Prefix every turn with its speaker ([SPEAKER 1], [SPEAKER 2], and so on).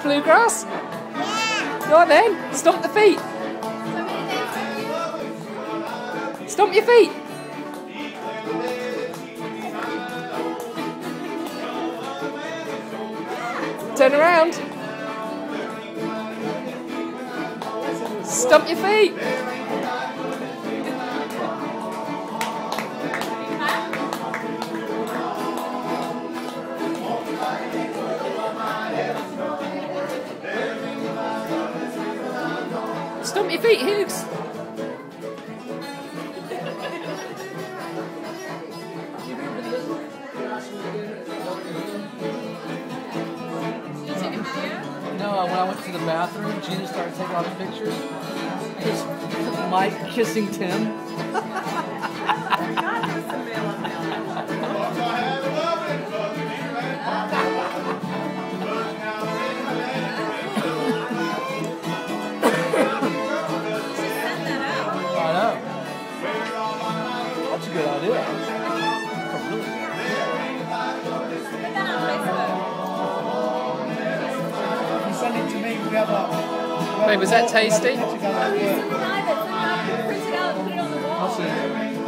[SPEAKER 1] bluegrass?
[SPEAKER 2] Yeah.
[SPEAKER 1] Go on then, stomp the feet. Stomp your feet. Turn around. Stomp your feet. Stomp your feet, Hughes. No, when I went to the bathroom, Gina started taking all the pictures. Just Mike kissing Tim. I know. That's a good idea.
[SPEAKER 3] Send it to me. We have a.
[SPEAKER 1] Wait, was that tasty?
[SPEAKER 2] Print it out and put it on the wall.
[SPEAKER 1] I'll see.